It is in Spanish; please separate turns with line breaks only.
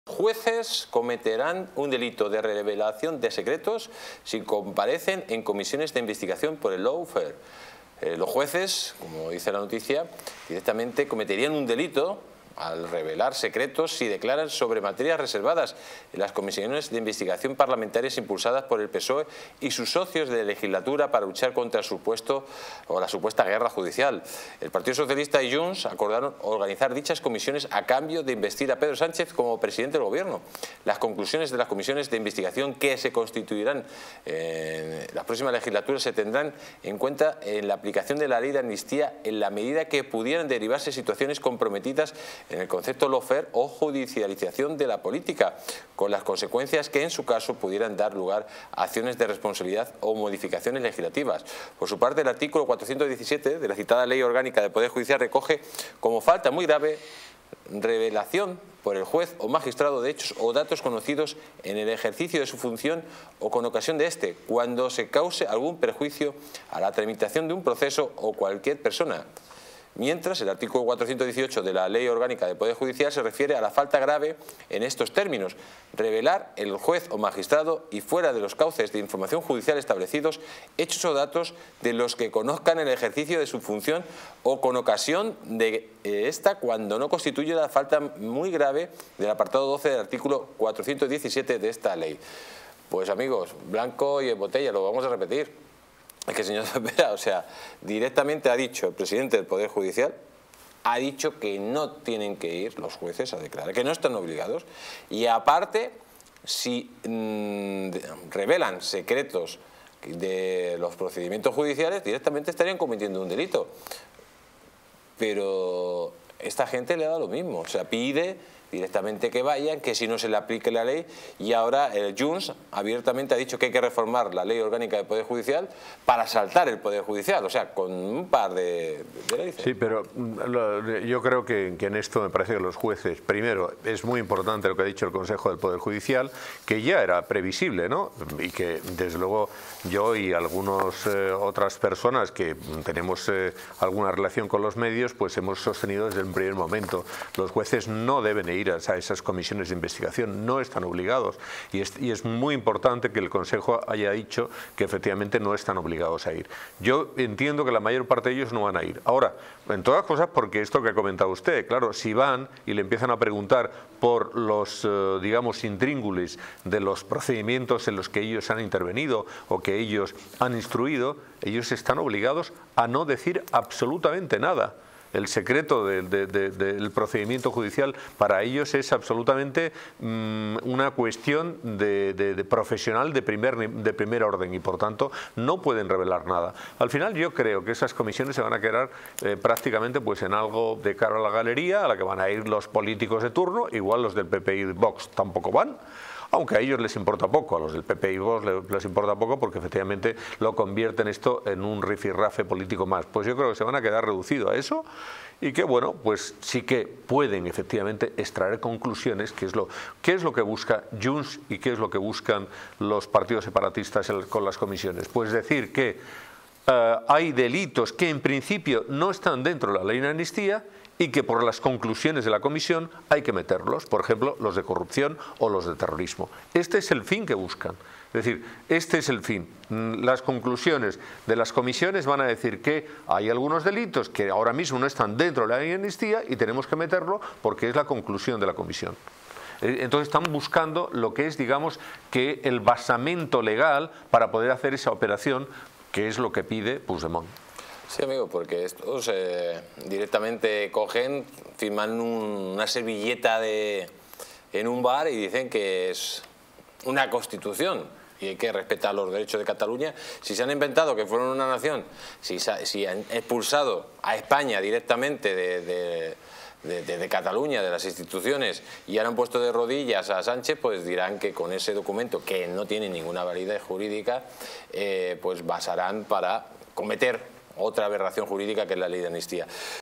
Jueces cometerán un delito de revelación de secretos si comparecen en comisiones de investigación por el lawfare. Los jueces, como dice la noticia, directamente cometerían un delito al revelar secretos si declaran sobre materias reservadas en las comisiones de investigación parlamentarias impulsadas por el PSOE y sus socios de legislatura para luchar contra la supuesta guerra judicial. El Partido Socialista y Junts acordaron organizar dichas comisiones a cambio de investir a Pedro Sánchez como presidente del Gobierno. Las conclusiones de las comisiones de investigación que se constituirán en la próxima legislatura se tendrán en cuenta en la aplicación de la ley de amnistía en la medida que pudieran derivarse situaciones comprometidas en el concepto lawfare o judicialización de la política, con las consecuencias que en su caso pudieran dar lugar a acciones de responsabilidad o modificaciones legislativas. Por su parte, el artículo 417 de la citada Ley Orgánica del Poder Judicial recoge como falta muy grave revelación por el juez o magistrado de hechos o datos conocidos en el ejercicio de su función o con ocasión de éste, cuando se cause algún perjuicio a la tramitación de un proceso o cualquier persona. Mientras, el artículo 418 de la Ley Orgánica del Poder Judicial se refiere a la falta grave en estos términos: revelar el juez o magistrado y fuera de los cauces de información judicial establecidos hechos o datos de los que conozcan el ejercicio de su función o con ocasión de esta cuando no constituye la falta muy grave del apartado 12 del artículo 417 de esta ley. Pues amigos, blanco y en botella, lo vamos a repetir. Es que, señor Cepeda, o sea, directamente ha dicho el presidente del Poder Judicial, ha dicho que no tienen que ir los jueces a declarar, que no están obligados, y aparte, si revelan secretos de los procedimientos judiciales, directamente estarían cometiendo un delito. Pero esta gente le da lo mismo, o sea, pide directamente que vayan, que si no se le aplique la ley, y ahora el Junts abiertamente ha dicho que hay que reformar la Ley Orgánica del Poder Judicial para saltar el Poder Judicial, o sea, con un par de leyes.
Sí, pero yo creo que en esto me parece que los jueces, primero, es muy importante lo que ha dicho el Consejo del Poder Judicial, que ya era previsible, ¿no? Y que, desde luego, yo y algunas otras personas que tenemos alguna relación con los medios, pues hemos sostenido desde el primer momento, los jueces no deben ir a esas comisiones de investigación, no están obligados, y es muy importante que el Consejo haya dicho que efectivamente no están obligados a ir. Yo entiendo que la mayor parte de ellos no van a ir. Ahora, en todas cosas, porque esto que ha comentado usted, claro, si van y le empiezan a preguntar por los, digamos, intríngulis de los procedimientos en los que ellos han intervenido o que ellos han instruido, ellos están obligados a no decir absolutamente nada. El secreto del procedimiento judicial para ellos es absolutamente una cuestión de profesional de primer orden, y por tanto no pueden revelar nada. Al final yo creo que esas comisiones se van a quedar prácticamente pues en algo de cara a la galería, a la que van a ir los políticos de turno, igual los del PP y Vox tampoco van. Aunque a ellos les importa poco, a los del PP y Vox les importa poco, porque efectivamente lo convierten esto en un rifirrafe político más. Pues yo creo que se van a quedar reducidos a eso, y que bueno, pues sí que pueden efectivamente extraer conclusiones, qué es lo que busca Junts y qué es lo que buscan los partidos separatistas con las comisiones. Pues decir que hay delitos que en principio no están dentro de la ley de amnistía y que por las conclusiones de la comisión hay que meterlos, por ejemplo, los de corrupción o los de terrorismo. Este es el fin que buscan. Es decir, este es el fin. Las conclusiones de las comisiones van a decir que hay algunos delitos que ahora mismo no están dentro de la ley de amnistía y tenemos que meterlo porque es la conclusión de la comisión. Entonces están buscando lo que es, digamos, que el basamento legal para poder hacer esa operación, que es lo que pide Puigdemont.
Sí, amigo, porque estos directamente cogen, firman una servilleta en un bar y dicen que es una constitución y hay que respetar los derechos de Cataluña. Si se han inventado que fueron una nación, si han expulsado a España directamente de Cataluña, de las instituciones, y ahora han puesto de rodillas a Sánchez, pues dirán que con ese documento, que no tiene ninguna validez jurídica, pues basarán para cometer otra aberración jurídica, que es la ley de amnistía.